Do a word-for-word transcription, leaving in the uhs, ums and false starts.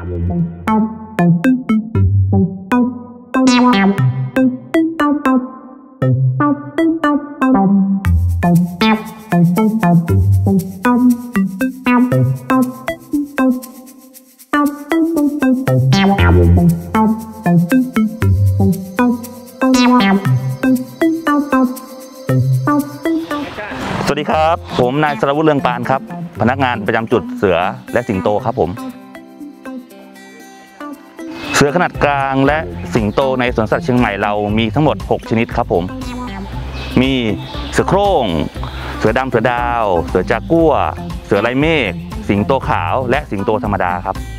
สวัสดีครับผมนายสรวุฒิเรืองปานครับพนักงานประจำจุดเสือและสิงโตครับผมเสือขนาดกลางและสิงโตในสวนสัตว์เชียงใหม่เรามีทั้งหมดหกชนิดครับผมมีเสือโคร่งเสือดำเสือดาวเสือจากัวเสือลายเมฆสิงโตขาวและสิงโตธรรมดาครับ